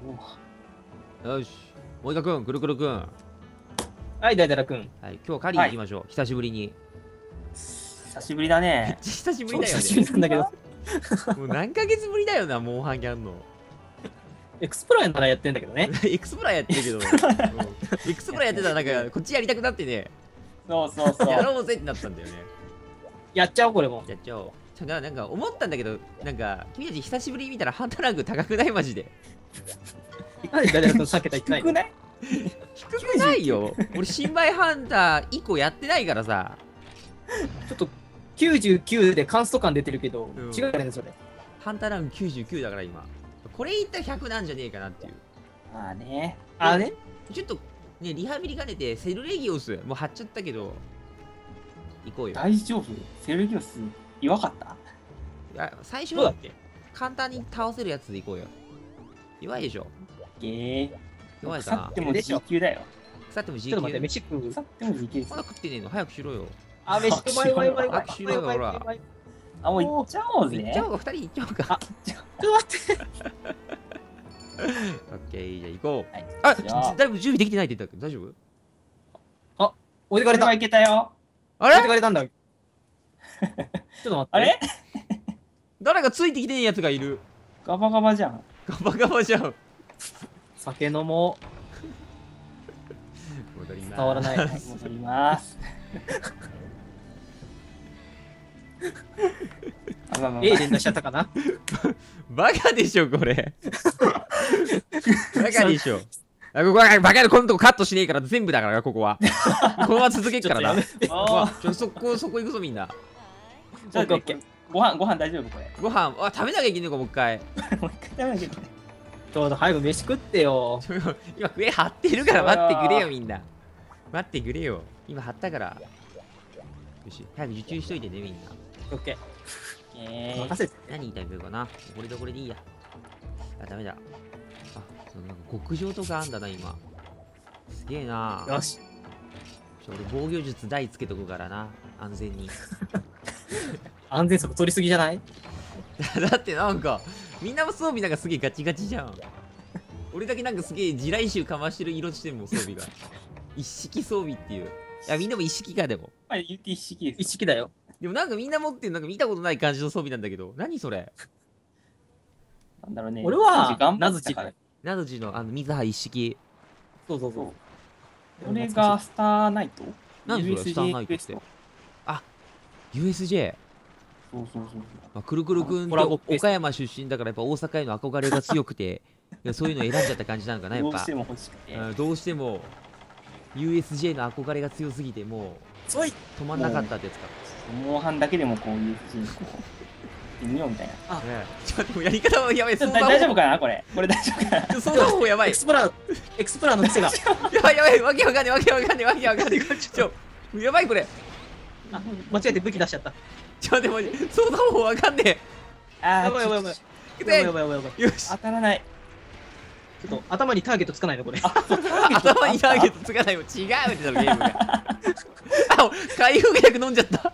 よし、もう一回くん、くるくるくん。 はい、大々くん。 はい、今日狩りに行きましょう。久しぶりに。 久しぶりだね。 久しぶりだよ久しぶりなんだけど。 ね。もう何ヶ月ぶりだよな、モンハンやんの。 エクスプロやならやってんだけどね。 エクスプラやってるけど、エクスプラやってたらなんかこっちやりたくなってね、 そうそうそう。 やろうぜってなったんだよね。 やっちゃおう、これも。 やっちゃおう。なんか思ったんだけど、なんか君たち久しぶりに見たらハンターランク高くないマジで。 なんで大々くん避けた言ってないの？ 低くない？ 低くないよ。俺新米ハンター1個やってないからさ。 ちょっと99でカンスト感出てるけど、 うん違うよね、それ。 ハンターランク99だから今。これいったら100なんじゃねえかなっていう。 まあね。 あね。 ちょっとね、リハビリ兼ねてセルレギオスもう貼っちゃったけど、行こうよ。 大丈夫？セルギオス弱かった？ いや最初どうだっけ？ 簡単に倒せるやつで行こうよ。弱いでしょ。弱いかな。 腐っても G 級だよ。 腐っても G ちょっと待って、 級。 飯食う。 腐っても G 級ですまだ。食ってねえの早くしろよ。 あ、飯食う。うまいうまいうまいうまい。 拍手だよほらあ、もう行っちゃおうぜ。 行っちゃおうか、2人行っちゃおうか。 あちょっと待って。 オッケー、じゃあ行こう。 はいあ、 じゃあだいぶ準備できてないって言ったけど大丈夫？ 置いてかれた。置いこれはいけたよ。 あれてかれたんだ。ちょっと待って。 あれ？ 誰かついてきてねえやつがいる。 ガバガバじゃん。 ガバガバじゃん。 酒飲も戻ります。 伝わらない。 戻ります。あまあまあまあ A 連打しちゃったかな。 バカでしょ、これ。バカでしょ。あ、ここはバカでこのとこカットしねえから全部だから、ここは。このまま続けっからな。 ちょっとやめておーそこ行くぞ、みんな。 ちょっとオッケーご飯大丈夫これ。 ご飯、あ、食べなきゃいけないのか、もう一回。 もう一回食べなきゃいけない。 ちょうど早く飯食ってよ。 今、上張ってるから待ってくれよ、みんな。待ってくれよ。今張ったから。よし、早く受注しといてね、みんな。 オッケー。 え任せて。 何食べようかな。これとこれでいいや。あ、ダメだ。あ、そうなんか極上とかあんだな、今。すげえな。 よし。 俺防御術台つけとくからな。安全に。 安全策取りすぎじゃない？ だってなんか、みんなも装備なんかすげえガチガチじゃん。俺だけなんかすげえ地雷臭かましてる色してんもん、装備が。一式装備っていう。いや、みんなも一式か、でも。 まあ言って一式です。 一式だよ。 でもなんかみんな持ってるなんか見たことない感じの装備なんだけど。何それ？ なんだろうね。 俺は頑張ナズチったから。 ナドジの水葉一式。 そうそうそう。 これがスターナイト？ 何それ USJ スターナイトってクエスト。 USJ。 そうそうそう。 まあ、くるくるくんコラボと岡山出身だからやっぱ大阪への憧れが強くていやそういうの選んじゃった感じなのかなやっぱどうしても欲しくて。 どうしても USJ の憧れが強すぎてもそいう止まんなかったってやつか、 モンハンだけでもこう USJ にこう行ってみようみたいな。 ねえちょっともうやり方はやばい大丈夫かなこれ？これ大丈夫かな？ 操作方法やばいエクスプラーの店が。 やばいやばいわけわかんねえわけわかんねえわけわかんねえやばいこれあ、間違えて武器出しちゃった。 ちょっと待って操作方法わかんねあやばいやばいやばい。 えやばいやばいやばい。 よし当たらない。 ちょっと頭にターゲットつかないのこれ。 頭にターゲットつかないもん違うって言ったのゲームがあ回復薬飲んじゃった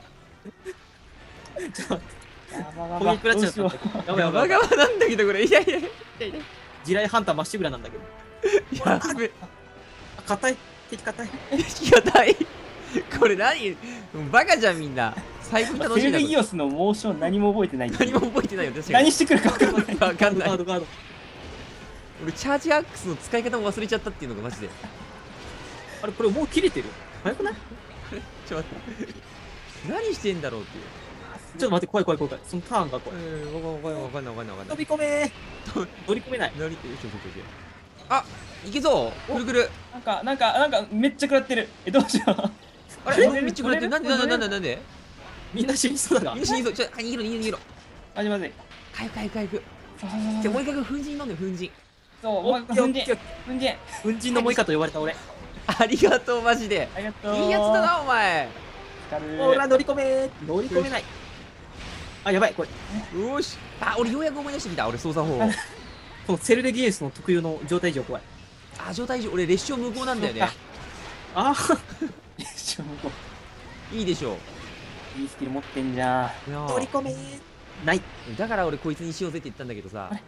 攻撃食らっちゃった。やばいやばいやばい。 ガバガバなんだけどこれいやいやいやいや地雷ハンターまっしぐらなんだけど。 やべあ、硬い。敵硬い。 敵がないこれ何バカじゃんみんな最高に楽しセルいなこれギオスのモーション何も覚えてない。 何も覚えてないよ確かに何してくるか分かんない。 わかんないガードガード。 俺チャージアックスの使い方も忘れちゃったっていうのがマジであれこれもう切れてる。早くない？ ちょっと待って何してんだろうっていうちょっと待って、怖い怖い怖い怖い。そのターンが怖い。 わかんないわかんないわかんない飛び込めー。乗り込めない。 何ってよしよしよしあいけぞくるくるなんかめっちゃ食らってる。どうしよう。 あれめっちゃくらってるなんでみんな死にそうだがみん。な死にそうちょ逃げろマジまずい。 回復そうじゃもう一回粉塵飲んで粉塵そう、 オもう一回ッケーオッケー。 ふんじん。 粉塵のモイカと呼ばれた俺。 ありがとうマジでありがとう。 いいやつだなお前ほら乗り込めー。乗り込めない。あ、やばいこれ。 よしあ俺ようやく思い出してきた俺操作法このセルレギエスの特有の状態異常怖い。 あ状態上俺列車無効なんだよねあー一緒向こいいでしょう。いいスキル持ってんじゃん。 いや乗り込めー。ない。 だから俺こいつにしようぜって言ったんだけどさ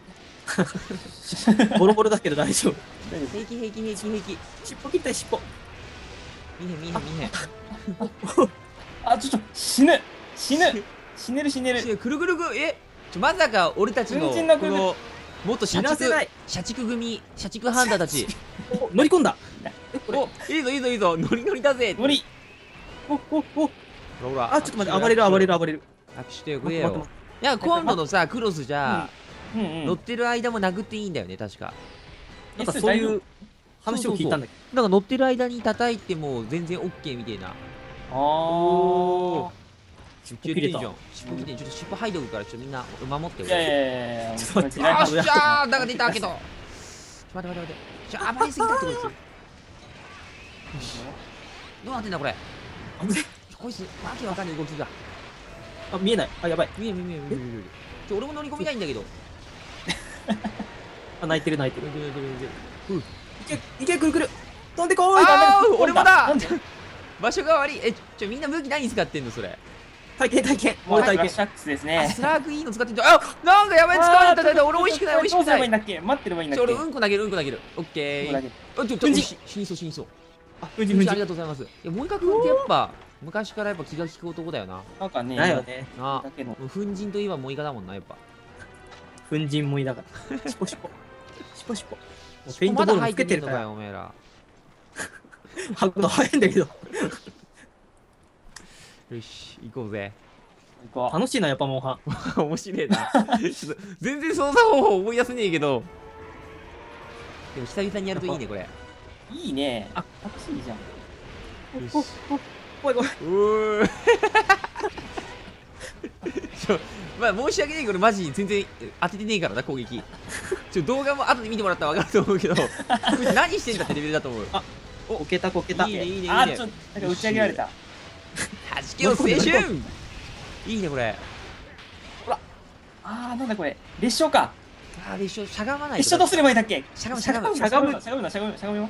ボロボロだけど大丈夫。 大丈平気平気平気平気。 尻尾切ったよ、尻尾。 見へん見へん見へん。 夫。あ、ちょっと、死ぬ死ぬ死ねる死ねる。 くるぐるぐ、まさか俺たちの軍人のこの元社畜死なせない。 社畜組社畜ハンターたち。 お乗り込んだ。これ。 お、いいぞいいぞいいぞ、ノリノリだぜ。 無理。 お、 ほらあ、ちょっと待って、暴れる、暴れる、暴れる。 握手してくれよ待って待って。 いや、今度のさクロスじゃうんうん。 乗ってる間も殴っていいんだよね、確か。 なんかそういう話を聞いたんだけなんか乗ってる間に叩いても全然 OK みたいな。 ああ。 尻尾切れてんじゃん。尻尾切れてん。ちょっと尻尾剥いどくから、ちょっとみんな守ってよ。 いやいやいや、 ちょっと待ってよっしゃー、だが出たけど。待て待て待て。暴れすぎたってこいつ。よし。どうなってんだこれ。 ど。危ねこいつ、わけわかんない動きが。 あ、見えない。あ、やばい。 見え見え見え見え見え見え。俺も乗り込みたいんだけど。 あ、泣いてる泣いてる。 いいけ、いけ、くるくる。飛んでこーい。 あー、俺もだなんで場所が悪い。みんな武器何使ってんのそれ。 体験、体験。 もう俺体験。 ラッシャックスですあ、 ね。 スラーグいいの使ってんじゃん。あ、なんかやばい、使われた。俺美味しくない美味しくどうすれない。 ばいいんだっけ待ってればいいんだっけ俺うんこ投げるうんこ投げる。オッケー。 ここだけ死にそう死にそう。 あ、ふんじふんじあり。がとうございます。いや、森川君ってやっぱ昔からやっぱ気が利く男だよな。 なんかね、 だよね。 なだけの。 あ、粉塵といえば森川だもんな、やっぱ。 粉塵もいだから。シポシポ。シポシポ。もうフェインまだ入トボールもつってけんのかよ、 けてるから。 おめえら。 はぐの早いんだけど。 よし、行こうぜ。 行こ楽しいな、やっぱモンハン。 面白いな。ちょっと全然操作方法思い出せねえけど。でも久々にやるといいね、これ。 う。いいね。 あ楽しいじゃん。 よし。 怖い怖い。 うーまあ申し訳ないけどマジに全然当ててねえからな攻撃動画も後で見てもらったら分かると思うけどこいつ何してんだってレベルだと思う。 あこけたこけた。 いいねいいねいいね。 あ、ちょっと、なんか打ち上げられた。 はじけよ青春。いいねこれ。 あー、なんだこれ。列車か。 あー、列車しゃがまないと。 列車どうすればいいんだっけしゃがむしゃがむしゃがむしゃがむしゃがむしゃがむよ。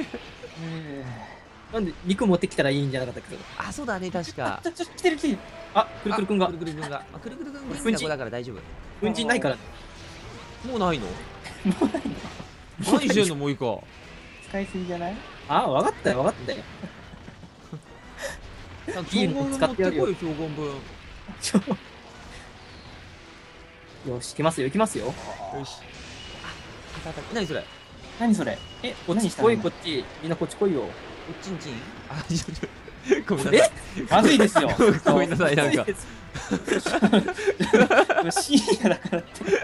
なんで肉持ってきたらいいんじゃなかったっけど。 あ、そうだね確か。 来てる来てる。 あ、くるくるくんがく。るくるくんが。あ、くるくるくんこれ銀だこだから大丈夫。 粉塵ないからね。 もうないの？何してんのもういいか。 使いすぎじゃない？ あ、わかったよ、わかったよ。 標本分持ってこいよ標本分。よよし、行きますよ、行きますよ。 し。あ、何それ？ 何それ？ え、こっち来い、 何したの今こっち。みんなこっち来いよ。 おちんちん。あ、ごめんなさい。 まずいですよ。 ごめんなさい、なんか。 深夜だからって。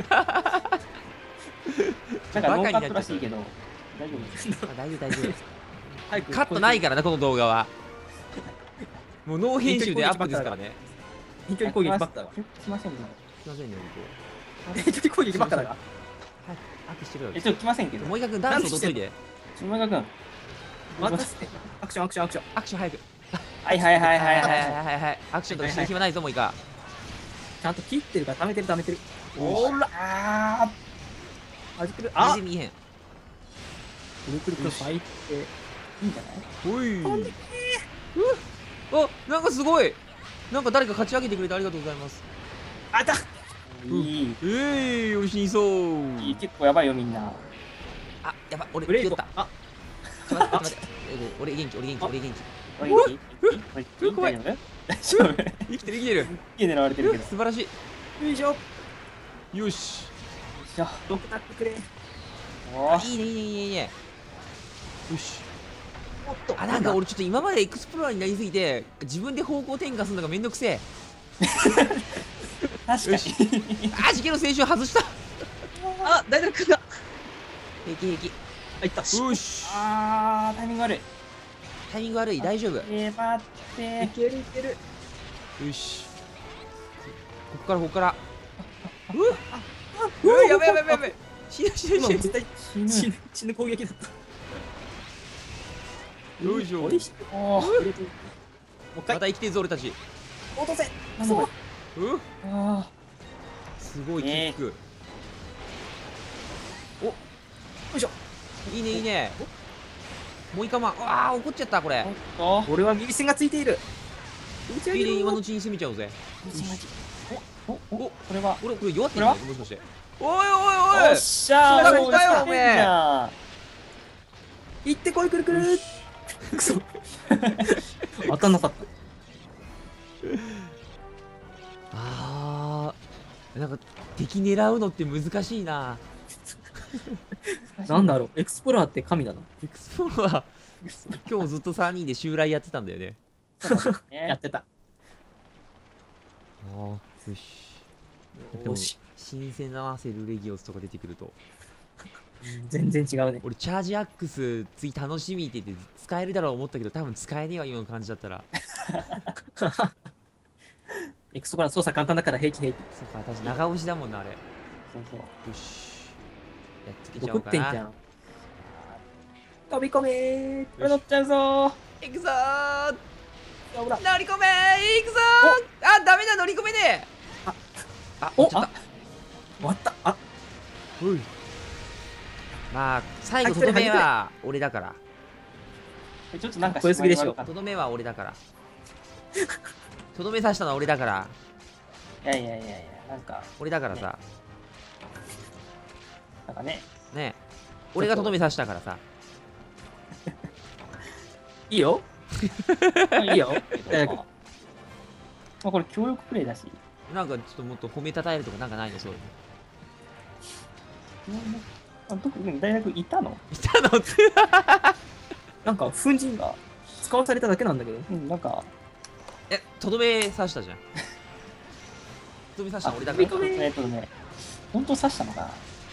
なんかノーカットらしいけど、大丈夫です。 あ、大丈夫、大丈夫。 早くカットないからな、この動画は。もうノー編集でアップですからね。 遠距離攻撃ばっかだわ。 しませんけど。 すいませんね、 遠距離攻撃ばっかだが。 僕。はい、アップしてるよ。 ちょっと来ませんけど。 もう一回ダンス踊っといて。 下川くん。 待って、アクション、アクション、アクション。 アクション早く。 はいはいはいはいはい。 はい。アクションとかしてる暇ないぞ、もういいか。 ちゃんと切ってるから、溜めてる、溜めてる。 おらあはじくる。あ、 全然見えへん。 くるくるくる巻いて。 ー、いいんじゃない？ おい。あ、なんかすごい。なんか誰か勝ち上げてくれてありがとうございます。 あた。 いい。 よしそう。 いい、結構やばいよみんな。 あ、やば、俺、 ブレイク気負った。。 あ、 ちょっと待って。俺元気。 おい、 大丈大丈夫？大丈夫？ 生きてる、生きてる。 家狙われてるけど。 素晴らしよいしょ。 い。よし。 じゃどくなってくれ。 あ、 いいね、いいね、いいね、いいね。よし。 おっと。 あ、なんか俺ちょっと今までエクスプローラーになりすぎて、自分で方向転換するのがめんどくせえ。 確かに。 あ、事件の青春外した。 あ、大丈夫くんが。 平気平気。 あ、いった。 よし。 あー、タイミング悪い。 タイミング悪い、大丈夫。よ待ってい。けるいける。 し。ここから、ここから。うわ、やべやべやべやべ。死ぬ死ぬ死ぬ。 今絶対死ぬ攻撃だった。 よいしょ。 おいしい。 おー、 もう一回また生きてるぞ、俺たち。 落とせ。 なんだこうんあすごいキック。お、 よいしょ。 いいねいいね。もういかまん。ああ、怒っちゃった、これ。 ー、おっと。 俺は右線がついている。打ち上いいね、 げる。 今のうちに攻めちゃおうぜ。 お、これは、 俺、これ弱ってんのこもしかして。 おいおいおいっしゃー、 来たもう来たよ来てんじゃん行ってこいくるくる。くそ。当たんなかっなんか敵狙うのって難しいな。 た。なんだろう、エクスプローラーって神だな。 エクスプローラー今日ずっと3人で襲来やってたんだよね。 やってた。 ああ、よし。でもよし。 新鮮だな、セルレギオスとか出てくると。 全然違うね。 俺チャージアックス次楽しみって言って使えるだろう思ったけど、多分使えねえわ今の感じだったら。 エクスプローラー操作簡単だから平気平気。 そっか、私長押しだもんなあれ。よそうそう。 し。やっつけちゃおうかな。 送ってんじゃん。飛び込めー。 これ乗っちゃうぞー。 行くぞー、 ほら。 乗り込めー、行くぞー。あ、ダメだ、乗り込めねえ。あ、 おちょっと。 終わった。あ、 おい。まあ最後とどめは俺だから。 ちょっとなんか超えすぎでしょとどめは俺だから。とどめ刺したのは俺だから。 いやいやいやいや、なんか、 俺だからさ。 なんかね、 ねえ。俺がとどめ刺したからさ。 いいよ。いいよ。 まあこれ協力プレイだし、 なんかちょっともっと褒めたたえるとかなんかないのそういうの。 あ特に大学いたの？ いたのってなんか、粉塵が使わされただけなんだけど。 うん、なんか、 とどめ刺したじゃん。とどめ刺したの俺だから。 ね、本当刺したのかな？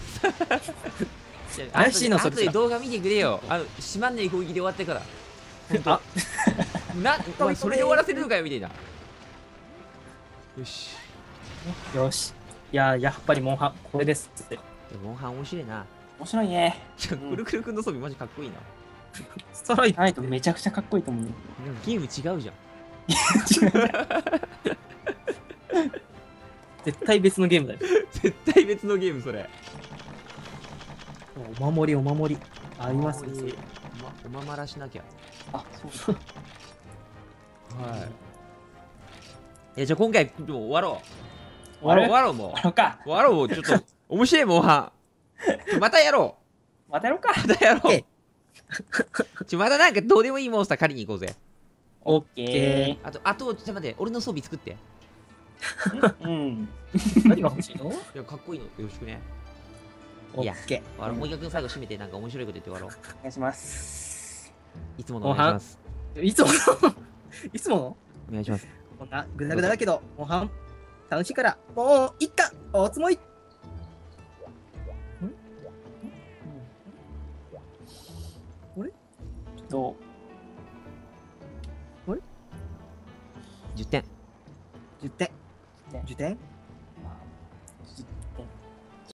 怪しいなそれ後で動画見てくれよ。閉まんねえ攻撃で終わってから。 あ、 お前それで終わらせるのかよみたいな。よし。 よし。いや、やっぱりモンハン、これですって。 でもモンハン面白いな。 面白いね。 いやくるくるくんの装備マジかっこいいな。 ストライク。 ないとめちゃくちゃかっこいいと思う。 なんかゲーム違うじゃん。 絶対別のゲームだよ。 絶対別のゲームそれ。 お守り、お守り。ありますね。それおままらしなきゃ。 あ、そうだ。 はい。じゃあ今回もう終わろう。 終わる終わろうもう。 終わろうか。 終わろうもう。ちょっと面白いモンハン。またやろまたやろうか。 う。またやろえう。またなんかどうでもいいモンスター借りに行こうぜ。 オッケケあと、ちょっと待って、俺の装備作って。 うん。 ー。何が欲しいの？ いや、かっこいいの。よろしくね。 オッケもう一回最後締めて、なんか面白いこと言って終わろう。 お願いします。 いつものお願いします。 ー。いつものいつものお願いします。 こんなグダグダだけど、モンハン楽しいから、もういっかおつもり。 ど 10点。 10点。 ね 10点う？まあ、10